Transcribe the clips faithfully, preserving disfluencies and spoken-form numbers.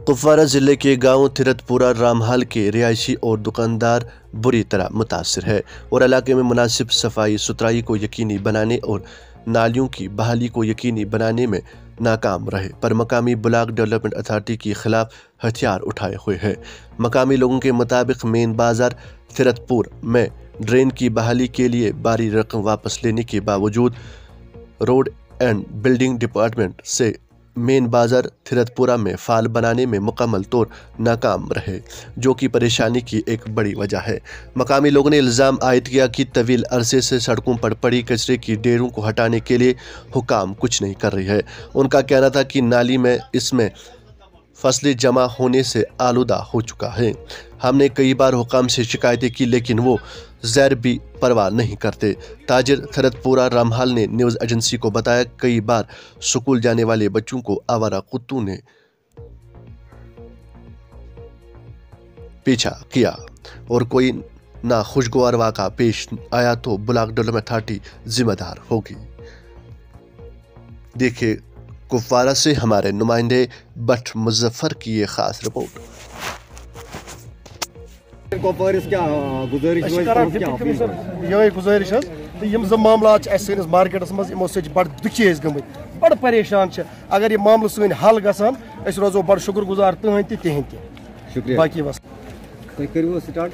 कुपवारा ज़िले के गांव थिरतपुरा रामहाल के रिहायशी और दुकानदार बुरी तरह मुतासिर है और इलाके में मुनासिब सफाई सुथराई को यकीनी बनाने और नालियों की बहाली को यकीनी बनाने में नाकाम रहे पर मकामी ब्लॉक डेवलपमेंट अथॉरिटी के खिलाफ हथियार उठाए हुए है। मकामी लोगों के मुताबिक मेन बाजार थिरतपुर में ड्रेन की बहाली के लिए भारी रकम वापस लेने के बावजूद रोड एंड बिल्डिंग डिपार्टमेंट से मेन बाजार थिरतपुरा में फाल बनाने में मुकम्मल तौर नाकाम रहे, जो कि परेशानी की एक बड़ी वजह है। मकामी लोगों ने इल्ज़ाम आयद किया कि तवील अरसे से सड़कों पर पड़ी कचरे की ढेरों को हटाने के लिए हुकाम कुछ नहीं कर रही है। उनका कहना था कि नाली में इसमें फसलें जमा होने से आलूदा हो चुका है। हमने कई बार हुकाम से शिकायतें की लेकिन वो ज़र भी परवाह नहीं करते। ताजिर थिरतपुरा रामहाल ने न्यूज़ एजेंसी को बताया कई बार स्कूल जाने वाले बच्चों को आवारा कुत्तों ने पीछा किया और कोई ना खुशगवार वाक़ा पेश आया तो ब्लॉक डेवलपमेंट अथॉरिटी जिम्मेदार होगी। देखिए कुपवारा से हमारे नुमाइंदे बट मुजफ्फर की ये खास रिपोर्ट। ये गुजारिश तो मामलात मार्केटस मज यमो सो बड़ दुखी गमत बड़ परेशान। अगर यह मामल सन हल गसान अस रोजो बड़ शुक्र गुजार तुहद तिहद शुक्रिया बाकी बस स्टार्ट।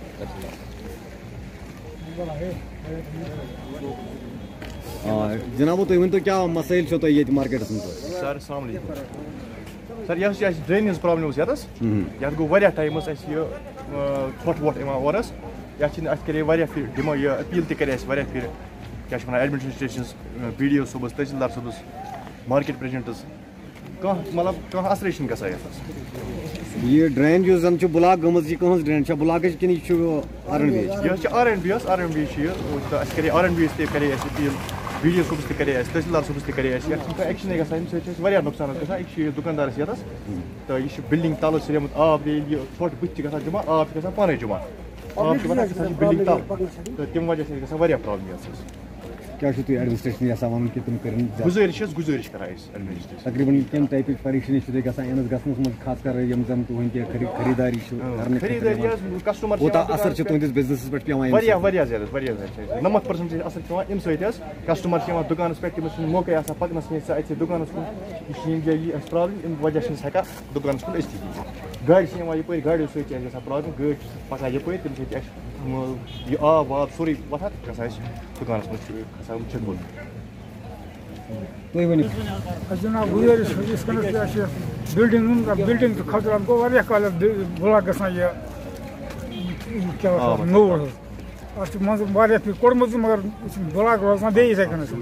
जनाब तुम वन क्या मसाइल ये मार्केटस में? सर अस्सलाम वालेकुम सर यह ड्रेन प्रॉब्लम ये गो टाइम ोट वोट ओरस ये करे फिर दिमो यह अपील तक फिर क्या एडमिनिस्ट्रेशन पी डी ओ सूबस तहसीलदार सूबस मार्केट प्रेसिडेंटस मतलब कह असर गसान ये ड्रेन जो जन ब्लॉक गमज यह कह ड्रेन ब्लॉक कि आर एन बी यह R N B R N B करे आर एन बी करे अपील बी डी ओ सूबस तक तहसीलदार सूबस तक एक्शन गसान अमे नुकसान गसान दुकानदार ये तो यह बिल्डिंग तल सरियमत आब ोट बुत जमा आब पाने जमा आब बिल्डिंग तल तो तम वजह से प्रॉब्लम। क्या एडमिनिस्ट्रेशन यसान वन कि तुम कर गुजारिश गुजारिश कर एडमिनिस्ट्रेशन तकरीबन कम टाइप परेशानी गसान गसनस मज खास कर यम जन तुम खरीदारी कस्टमर असर तुंदिस बिजनेस पे पे नमत परसेंट असर पे अम कस्टमर दुकान पे मौके पकनस दुकान यह प्रॉब्लम वजह हेका दुकान कुन गाड़ी यप गाड़ियों सत प्रॉब्लम गाड़ी पकान यप तम यह आब वाब सोरे वथान गसान दुकान खसान चंगुल। जनाब गुजारिश बिल्डिंग बिल्डिंग तो खतरा गो कल ब्लॉक गसान यह नोड़ मज फिर कोड़मुत मगर ब्लॉक रोजान बे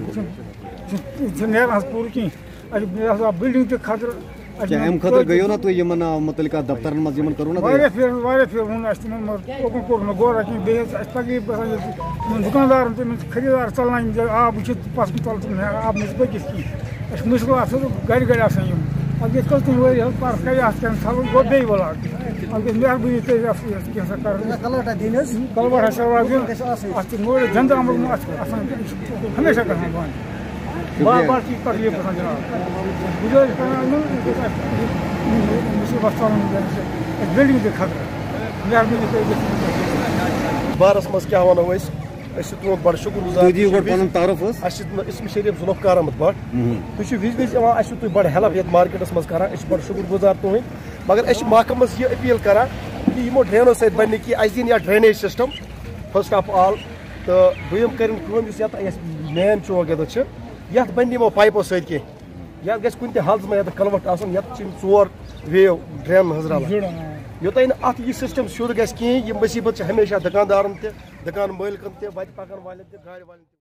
नान पूर कह बिल्डिंग तो खतरा अम खतर गयो ना तो यमन मुतलिका दफ्तर मज यमन करू ना वारिया फिर वारिया फिर वन अस तिमन मगर ओकन कोर न गोरा कि बे अस तकलीफ गसान दुकानदार तिम खरीदार चलन आब वुच पस तल आब नस बकिस की अस मुश्किल आस गाड़ी गाड़ी आसान यम अगर कल तुम वारिया पार कर आस कैन थल गो बे बोला अगर मेहरबानी ते कैसा कर कलवटा दिनस कलवटा सवा दिन अस मोर जंद अमर आसान हमेशा करना बन बार बार चीज तकलीफ गसान जनाब गुजारिश करना बिल्डिंग के खतरा बारस मज क्या वनो तुंद बड़ शुक्र गुजार इसम शरीफ जुल्फकार अहमद भट तुम विज विज तुम बड़ हेल्प ये मार्केटस मज कर बड़ शुक्र गुजार तुहद मगर महकमस यह अपील कर कि यमो ड्रेनो सत बन कि अस दिन drainage system first of all तो दोम कर मेन चौक ये बन यमो पाइपो सत कह गि कुन हालत में कलवट आोर वेव ड्रेन हजरा योतन अत यह सिस्टम शुद्ध गि कहें यह मुसीबत हमेशा दुकानदारन दुकान मालिकन वत पकन वाले गाड़ वाले।